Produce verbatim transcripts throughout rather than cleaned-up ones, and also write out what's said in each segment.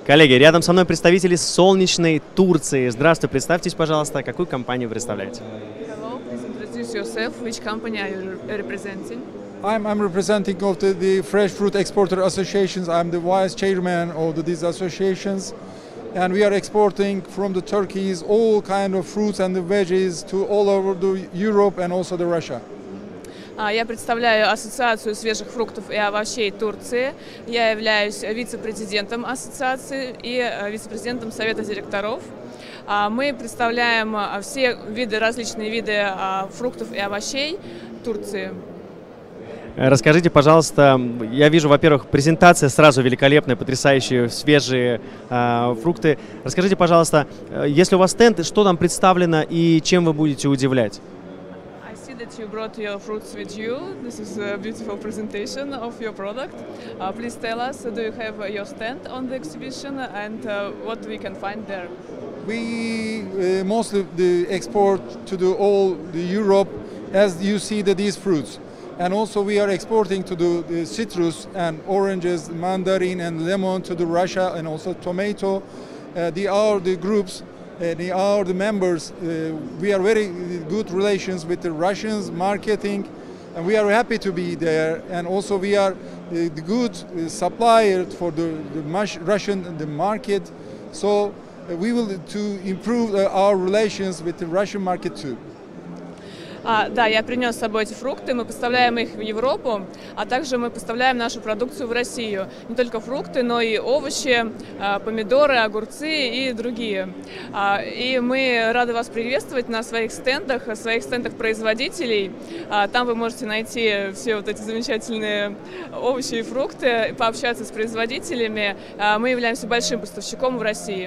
Коллеги, рядом со мной представители солнечной Турции. Здравствуйте, представьтесь, пожалуйста, какую компанию вы представляете? Hello, please introduce yourself. Which company are you representing? I'm, I'm representing of the, the Fresh Fruit Exporter Associations. I'm the vice chairman of the, these associations. And we are exporting from the Turkeys all kind of fruits and the veggies to all over the Europe and also the Russia. Я представляю Ассоциацию свежих фруктов и овощей Турции. Я являюсь вице-президентом ассоциации и вице-президентом совета директоров. Мы представляем все виды, различные виды фруктов и овощей Турции. Расскажите, пожалуйста, я вижу, во-первых, презентация сразу великолепная, потрясающие, свежие э, фрукты. Расскажите, пожалуйста, если у вас стенд, что там представлено и чем вы будете удивлять? That you brought your fruits with you. This is a beautiful presentation of your product. Uh, please tell us, do you have your stand on the exhibition and uh, what we can find there? We uh, mostly the export to the all the Europe, as you see that these fruits, and also we are exporting to the, the citrus and oranges, mandarin and lemon to the Russia and also tomato. Uh, they are the groups. Uh, they are the members. Uh, we are very good relations with the Russians marketing, and we are happy to be there. And also we are uh, the good uh, supplier for the, the Russian the market. So uh, we will to improve uh, our relations with the Russian market too. А, да, я принес с собой эти фрукты, мы поставляем их в Европу, а также мы поставляем нашу продукцию в Россию. Не только фрукты, но и овощи, помидоры, огурцы и другие. И мы рады вас приветствовать на своих стендах, своих стендах производителей. Там вы можете найти все вот эти замечательные овощи и фрукты, пообщаться с производителями. Мы являемся большим поставщиком в России.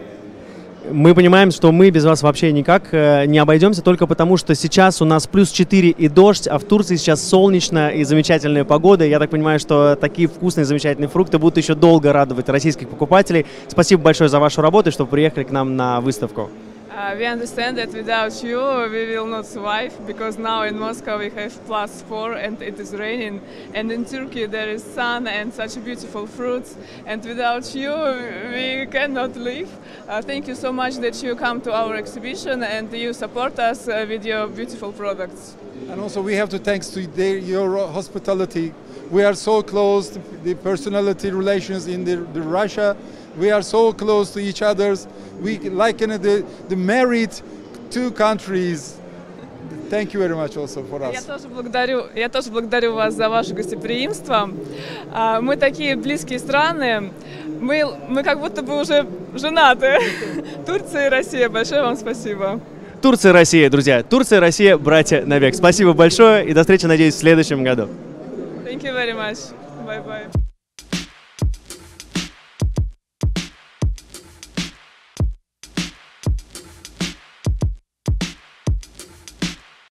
Мы понимаем, что мы без вас вообще никак не обойдемся, только потому что сейчас у нас плюс четыре и дождь, а в Турции сейчас солнечно и замечательная погода. Я так понимаю, что такие вкусные, замечательные фрукты будут еще долго радовать российских покупателей. Спасибо большое за вашу работу и что приехали к нам на выставку. Uh, we understand that without you we will not survive, because now in Moscow we have plus four and it is raining, and in Turkey there is sun and such beautiful fruits, and without you we cannot live. Uh, thank you so much that you come to our exhibition and you support us uh, with your beautiful products. And also we have to thanks to their, your hospitality. We are so close, the personality relations in the, the Russia. We are so close to each other. We like in the, the married two countries. Thank you very much also for us. Я тоже благодарю, я тоже благодарю вас за ваше гостеприимство. Мы такие близкие страны. Мы, мы как будто бы уже женаты. Турция и Россия. Большое вам спасибо. Турция и Россия, друзья. Турция и Россия, братья навек. Спасибо большое и до встречи, надеюсь, в следующем году. Thank you very much. Bye bye.